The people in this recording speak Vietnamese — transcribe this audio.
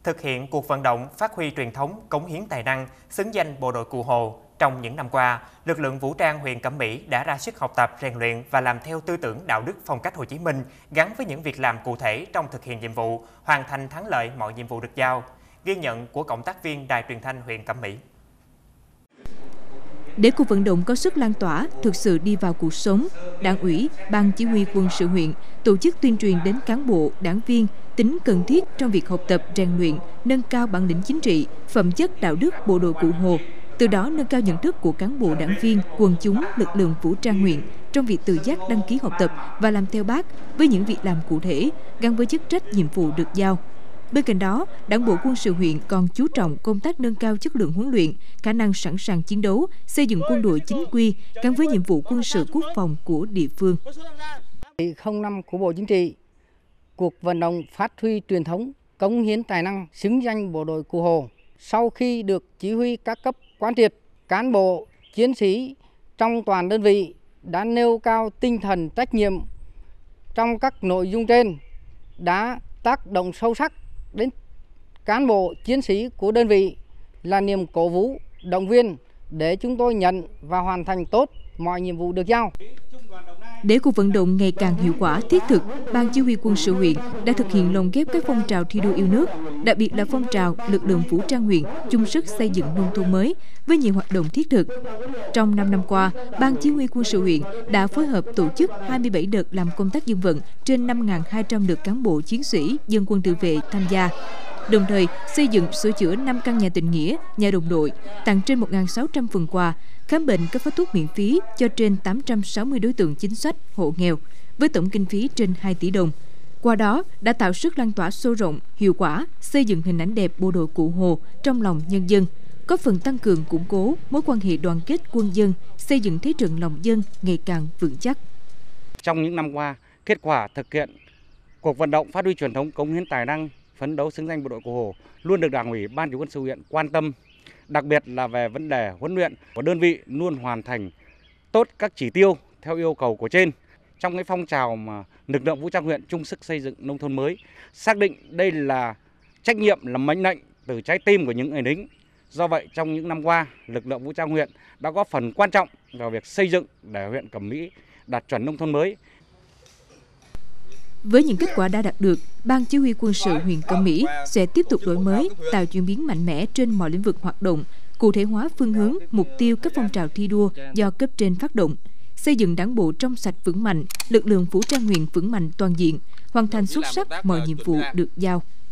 thực hiện cuộc vận động phát huy truyền thống cống hiến tài năng, xứng danh bộ đội Cụ Hồ. Trong những năm qua, lực lượng vũ trang huyện Cẩm Mỹ đã ra sức học tập, rèn luyện và làm theo tư tưởng đạo đức phong cách Hồ Chí Minh gắn với những việc làm cụ thể trong thực hiện nhiệm vụ, hoàn thành thắng lợi mọi nhiệm vụ được giao. Ghi nhận của cộng tác viên Đài Truyền thanh huyện Cẩm Mỹ. Để cuộc vận động có sức lan tỏa, thực sự đi vào cuộc sống, Đảng ủy, Ban Chỉ huy Quân sự huyện tổ chức tuyên truyền đến cán bộ, đảng viên tính cần thiết trong việc học tập, rèn luyện, nâng cao bản lĩnh chính trị, phẩm chất đạo đức bộ đội Cụ Hồ. Từ đó nâng cao nhận thức của cán bộ, đảng viên, quần chúng, lực lượng vũ trang huyện trong việc tự giác đăng ký học tập và làm theo Bác với những việc làm cụ thể gắn với chức trách nhiệm vụ được giao. Bên cạnh đó, Đảng bộ quân sự huyện còn chú trọng công tác nâng cao chất lượng huấn luyện, khả năng sẵn sàng chiến đấu, xây dựng quân đội chính quy gắn với nhiệm vụ quân sự quốc phòng của địa phương. 05 của Bộ Chính trị, cuộc vận động phát huy truyền thống, cống hiến tài năng, xứng danh bộ đội Cụ Hồ. Sau khi được chỉ huy các cấp quán triệt, cán bộ, chiến sĩ trong toàn đơn vị đã nêu cao tinh thần trách nhiệm trong các nội dung trên, đã tác động sâu sắc đến cán bộ, chiến sĩ của đơn vị, là niềm cổ vũ, động viên để chúng tôi nhận và hoàn thành tốt mọi nhiệm vụ được giao. Để cuộc vận động ngày càng hiệu quả, thiết thực, Ban Chỉ huy Quân sự huyện đã thực hiện lồng ghép các phong trào thi đua yêu nước, đặc biệt là phong trào lực lượng vũ trang huyện chung sức xây dựng nông thôn mới với nhiều hoạt động thiết thực. Trong 5 năm qua, Ban Chỉ huy Quân sự huyện đã phối hợp tổ chức 27 đợt làm công tác dân vận trên 5.200 lượt cán bộ, chiến sĩ, dân quân tự vệ tham gia. Đồng thời, xây dựng, sửa chữa 5 căn nhà tình nghĩa, nhà đồng đội, tặng trên 1.600 phần quà, khám bệnh cấp phát thuốc miễn phí cho trên 860 đối tượng chính sách, hộ nghèo, với tổng kinh phí trên 2 tỷ đồng. Qua đó, đã tạo sức lan tỏa sâu rộng, hiệu quả, xây dựng hình ảnh đẹp bộ đội Cụ Hồ trong lòng nhân dân, góp phần tăng cường củng cố mối quan hệ đoàn kết quân dân, xây dựng thế trận lòng dân ngày càng vững chắc. Trong những năm qua, kết quả thực hiện cuộc vận động phát huy truyền thống cống hiến tài năng, phấn đấu xứng danh bộ đội Cụ Hồ luôn được Đảng ủy, Ban Chỉ huy Quân sự huyện quan tâm, đặc biệt là về vấn đề huấn luyện của đơn vị luôn hoàn thành tốt các chỉ tiêu theo yêu cầu của trên. Trong cái phong trào mà lực lượng vũ trang huyện chung sức xây dựng nông thôn mới, xác định đây là trách nhiệm, là mệnh lệnh từ trái tim của những người lính. Do vậy, trong những năm qua, lực lượng vũ trang huyện đã góp phần quan trọng vào việc xây dựng để huyện Cẩm Mỹ đạt chuẩn nông thôn mới. Với những kết quả đã đạt được, Ban Chỉ huy Quân sự huyện Cẩm Mỹ sẽ tiếp tục đổi mới, tạo chuyển biến mạnh mẽ trên mọi lĩnh vực hoạt động, cụ thể hóa phương hướng, mục tiêu các phong trào thi đua do cấp trên phát động, xây dựng Đảng bộ trong sạch vững mạnh, lực lượng vũ trang huyện vững mạnh toàn diện, hoàn thành xuất sắc mọi nhiệm vụ được giao.